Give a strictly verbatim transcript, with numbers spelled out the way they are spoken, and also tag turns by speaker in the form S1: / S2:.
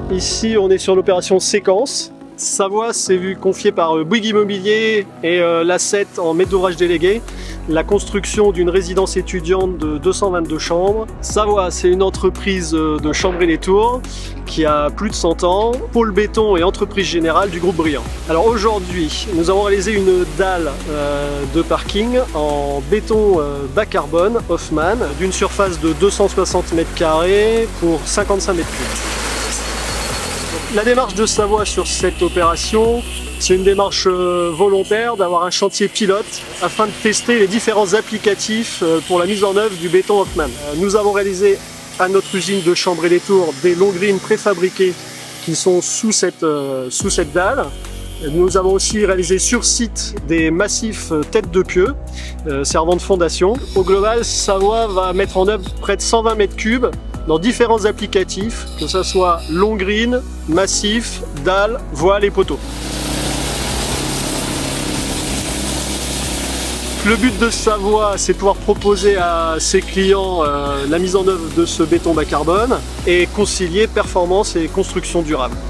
S1: Ici, on est sur l'opération Séquence. Savoie s'est vu confier par euh, Bouygues Immobilier et euh, l'A sept en maître d'ouvrage délégué la construction d'une résidence étudiante de deux cent vingt-deux chambres. Savoie, c'est une entreprise de Chambray-les-Tours qui a plus de cent ans, pôle béton et entreprise générale du groupe Briand. Alors aujourd'hui, nous avons réalisé une dalle euh, de parking en béton euh, bas carbone Hoffmann d'une surface de deux cent soixante mètres carrés pour cinquante-cinq mètres cubes. La démarche de Savoie sur cette opération, c'est une démarche volontaire d'avoir un chantier pilote afin de tester les différents applicatifs pour la mise en œuvre du béton Hoffmann. Nous avons réalisé à notre usine de Chambray-les-Tours des longrines préfabriquées qui sont sous cette, sous cette dalle. Nous avons aussi réalisé sur site des massifs têtes de pieux euh, servant de fondation. Au global, Savoie va mettre en œuvre près de cent vingt mètres cubes dans différents applicatifs, que ce soit longrines, massifs, dalles, voiles et poteaux. Le but de Savoie, c'est de pouvoir proposer à ses clients euh, la mise en œuvre de ce béton bas carbone et concilier performance et construction durable.